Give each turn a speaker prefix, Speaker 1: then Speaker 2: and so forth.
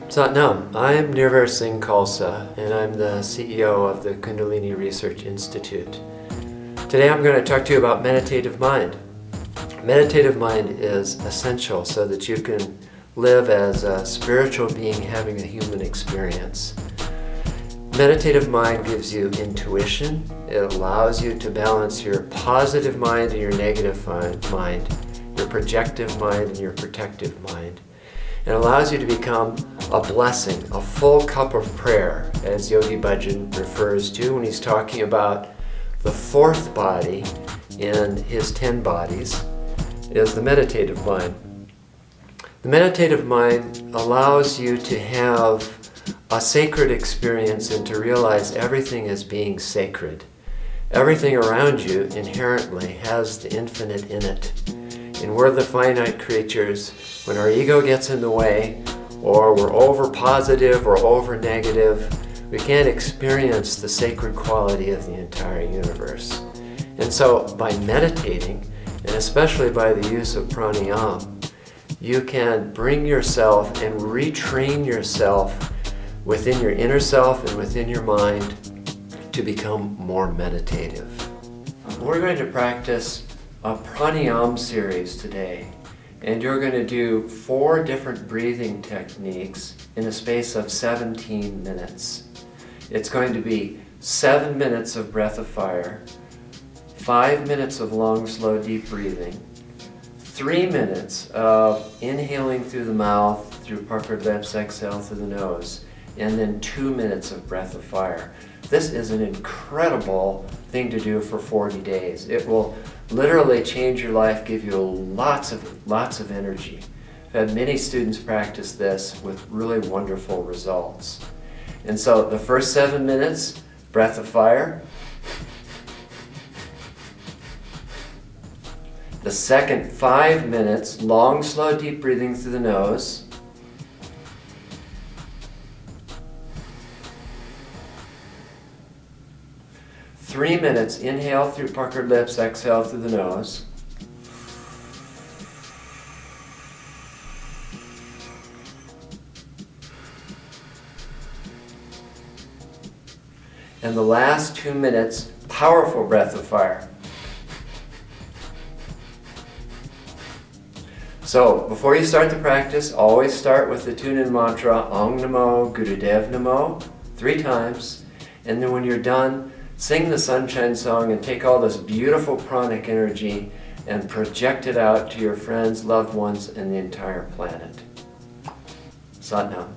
Speaker 1: Satnam, I'm Nirvair Singh Khalsa, and I'm the CEO of the Kundalini Research Institute. Today I'm going to talk to you about meditative mind. Meditative mind is essential so that you can live as a spiritual being having a human experience. Meditative mind gives you intuition. It allows you to balance your positive mind and your negative mind, your projective mind and your protective mind. It allows you to become a blessing, a full cup of prayer, as Yogi Bhajan refers to when he's talking about the fourth body in his 10 bodies, is the meditative mind. The meditative mind allows you to have a sacred experience and to realize everything as being sacred. Everything around you inherently has the infinite in it. And we're the finite creatures. When our ego gets in the way, or we're over positive or over negative, we can't experience the sacred quality of the entire universe. And so by meditating, and especially by the use of pranayam, you can bring yourself and retrain yourself within your inner self and within your mind to become more meditative. We're going to practice a pranayam series today, and you're going to do 4 different breathing techniques in a space of 17 minutes. It's going to be 7 minutes of breath of fire, 5 minutes of long, slow, deep breathing, 3 minutes of inhaling through the mouth, through puckered lips, exhale through the nose, and then 2 minutes of breath of fire. This is an incredible thing to do for 40 days. It will literally change your life, give you lots of energy. I've had many students practice this with really wonderful results. And so the first 7 minutes, breath of fire. The second 5 minutes, long, slow, deep breathing through the nose. Three minutes, inhale through puckered lips, exhale through the nose. And the last 2 minutes, powerful breath of fire. So, before you start the practice, always start with the tune-in mantra, Om Namo Gurudev Namo, 3 times. And then when you're done, sing the sunshine song and take all this beautiful pranic energy and project it out to your friends, loved ones, and the entire planet. Satnam.